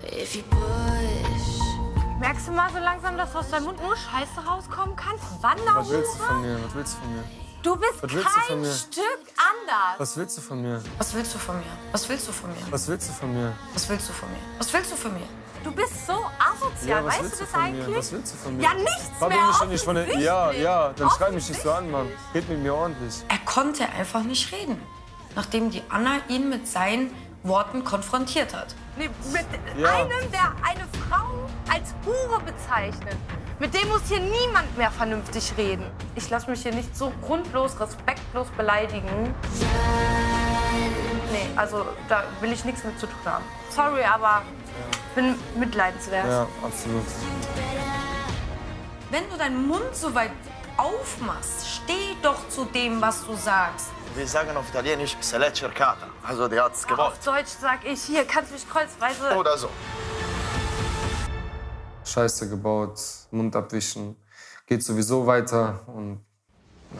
Merkst du mal so langsam, dass aus deinem Mund nur Scheiße rauskommen kann? Wanderhure? Was willst du von mir? Was willst du von mir? Du bist kein Stück anders. Was willst du von mir? Was willst du von mir? Was willst du von mir? Was willst du von mir? Was willst du von mir? Was willst du von mir? Du bist so asozial, Ja, was weißt willst du das von mir? eigentlich? Was willst du von mir? Ja, nichts Warum mehr, mich doch nicht von der... Ja, dann schrei mich nicht so an, Mann. offensichtlich. Red mit mir ordentlich. Er konnte einfach nicht reden, nachdem die Anna ihn mit seinen Worten konfrontiert hat. Nee, mit einem, der eine Frau als Hure bezeichnet. Mit dem muss hier niemand mehr vernünftig reden. Ich lasse mich hier nicht so grundlos, respektlos beleidigen. Nee, also da will ich nichts mit zu tun haben. Sorry, aber ich bin mitleidenswert. Ja, absolut. Wenn du deinen Mund so weit aufmachst, steh doch zu dem, was du sagst. Wir sagen auf Italienisch, se l'è cercata. Also, der hat's gewollt. Auf Deutsch sag ich, hier, kannst du mich kreuzweise... Oder so. Scheiße gebaut, Mund abwischen. Geht sowieso weiter und... Ja.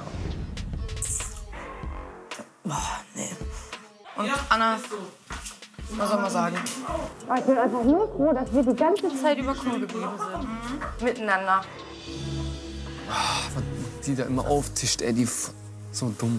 Boah, nee. Und Anna, was soll man sagen? Ich bin einfach nur froh, dass wir die ganze Zeit über cool geblieben sind. Miteinander. Was die da immer auftischt, ey, die so dumm.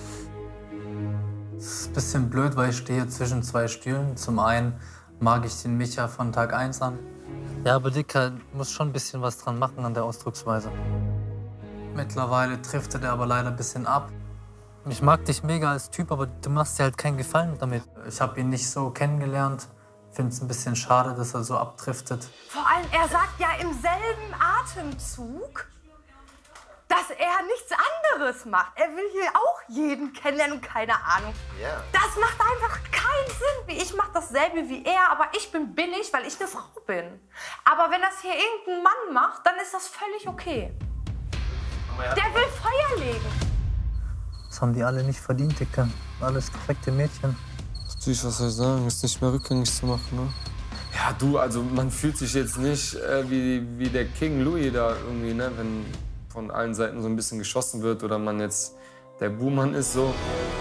Das ist ein bisschen blöd, weil ich stehe zwischen zwei Stühlen. Zum einen mag ich den Micha von Tag 1 an. Ja, aber Dicker muss schon ein bisschen was dran machen an der Ausdrucksweise. Mittlerweile driftet er aber leider ein bisschen ab. Ich mag dich mega als Typ, aber du machst dir halt keinen Gefallen damit. Ich habe ihn nicht so kennengelernt. Finde es ein bisschen schade, dass er so abdriftet. Vor allem, er sagt ja im selben Atemzug, dass er nichts anderes macht. Er will hier auch jeden kennenlernen und keine Ahnung. Ja. Das macht einfach keinen Sinn. Ich mache dasselbe wie er, aber ich bin billig, weil ich eine Frau bin. Aber wenn das hier irgendein Mann macht, dann ist das völlig okay. Der will Feuer legen. Das haben die alle nicht verdient, Dicker. Alles korrekte Mädchen. Natürlich, was soll ich sagen? Ist nicht mehr rückgängig zu machen, ne? Ja, du, also man fühlt sich jetzt nicht wie der King Louis da irgendwie, ne? Wenn von allen Seiten so ein bisschen geschossen wird oder man jetzt der Buhmann ist, so.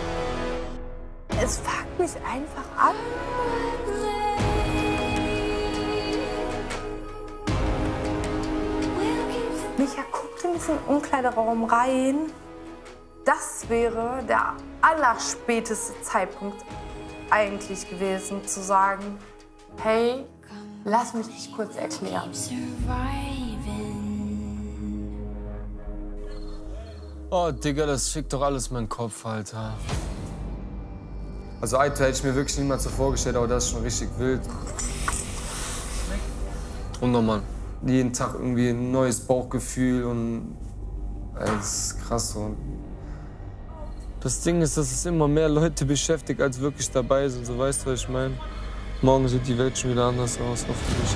Es fuckt mich einfach ab. Micha guckt in diesen Umkleideraum rein. Das wäre der allerspäteste Zeitpunkt eigentlich gewesen, zu sagen, hey, lass mich dich kurz erklären. Oh, Digga, das schickt doch alles meinen Kopf, Alter. Also Aito hätte ich mir wirklich niemals so vorgestellt, aber das ist schon richtig wild. Unnormal. Jeden Tag irgendwie ein neues Bauchgefühl und das ist krass so. Das Ding ist, dass es immer mehr Leute beschäftigt, als wirklich dabei sind. So, weißt du, was ich meine? Morgen sieht die Welt schon wieder anders aus, hoffentlich.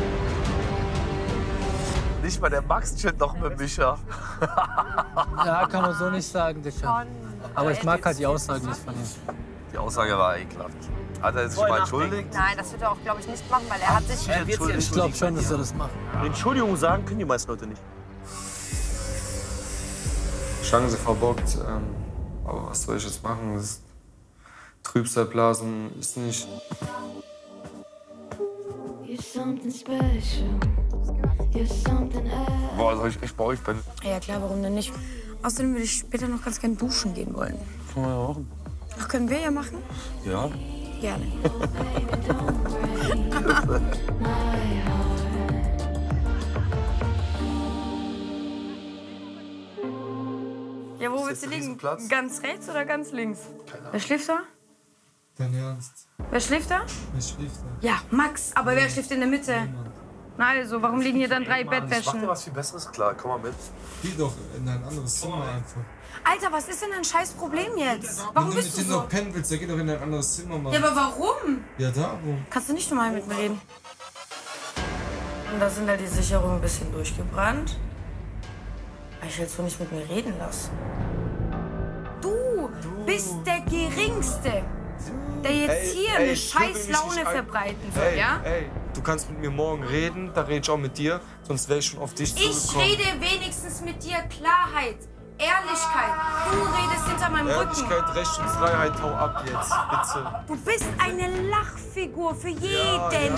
Nicht mal der Max chillt noch mit Micha. Ja, kann man so nicht sagen, Dicker. Aber ich mag halt die Aussage nicht von ihm. Die Aussage war ekelhaft. Hat er jetzt sich mal entschuldigt? Nein, das wird er auch, glaube ich, nicht machen, weil er hat sich... Ich glaube schon, dass er das macht. Entschuldigung sagen können die meisten Leute nicht. Chance verbockt. Aber was soll ich jetzt machen? Das ist Trübsalblasen ist nicht. Boah, soll ich echt bei euch bin? Ja klar, warum denn nicht? Außerdem würde ich später noch ganz gern duschen gehen wollen. Können wir ja machen. Ach, können wir ja machen? Ja. Gerne. Ja, wo willst du liegen? Ganz rechts oder ganz links? Wer schläft da? Dein Ernst? Wer schläft da? Wer schläft da? Ja, Max. Aber wer schläft in der Mitte? Na also, warum liegen hier dann 3 Ich mach Bettwäschen? dir was viel Besseres klar, komm mal mit. Geh doch in ein anderes Zimmer einfach. Alter, was ist denn dein scheiß Problem jetzt? Warum bist du so? pennen willst, dann geh doch in ein anderes Zimmer, Mann. Ja, aber warum? Ja, da wo? Kannst du nicht normal mit mir reden? Und da sind halt die Sicherungen ein bisschen durchgebrannt. Ich will so nicht mit mir reden lassen. Du bist der Geringste, der jetzt hier eine scheiß Laune verbreiten soll, ja? Ey, du kannst mit mir morgen reden, da rede ich auch mit dir, sonst wäre ich schon auf dich zugekommen. Ich rede wenigstens mit dir Klarheit. Ehrlichkeit. Du redest hinter meinem Rücken. Ehrlichkeit, Recht und Freiheit, hau ab jetzt, bitte. Du bist eine Lachfigur für jeden.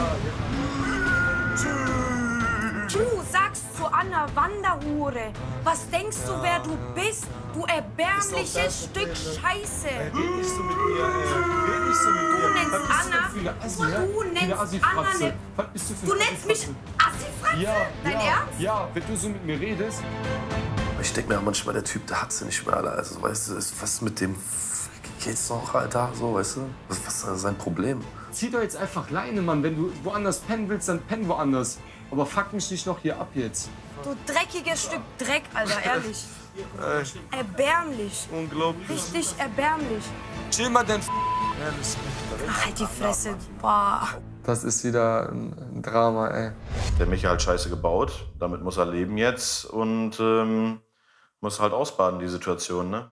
Du sagst zu Anna Wanderhure. Was denkst du, wer du bist? Du erbärmliches Stück Scheiße. Red nicht so mit mir, red nicht so mit mir. Du nennst Anna. Du nennst Anna eine. Du nennst mich Assi-Fratze? Ja, Dein Ernst? Ja, wenn du so mit mir redest. Ich denke mir auch manchmal, der Typ, der hat sie nicht mehr alle. Also, weißt du, was mit dem geht's noch, Alter? So, weißt du? Was ist sein Problem? Zieh doch jetzt einfach Leine, Mann. Wenn du woanders pennen willst, dann penn woanders. Aber fuck mich nicht noch hier ab jetzt. Du dreckiges Stück Dreck, Alter, ehrlich. Erbärmlich. Unglaublich. Richtig erbärmlich. Chill mal dein Ach, halt die Fresse. Boah. Das ist wieder ein Drama, ey. Der Micha hat Scheiße gebaut. Damit muss er leben jetzt und muss halt ausbaden, die Situation, ne?